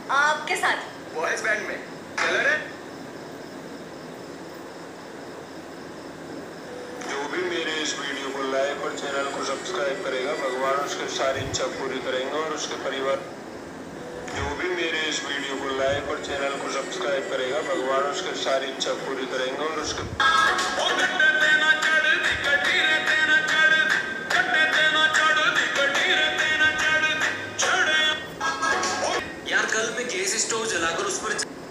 आपके साथ boys band में चल रहे। जो भी मेरे इस वीडियो को लाइक और चैनल को सब्सक्राइब करेगा, भगवान उसकी सारी इच्छा पूरी करेंगे और उसके परिवार। जो भी मेरे इस वीडियो को लाइक और चैनल को सब्सक्राइब करेगा, भगवान उसकी सारी इच्छा पूरी करेंगे और उसके यार कल मैं गैस स्टोव जलाकर उस पर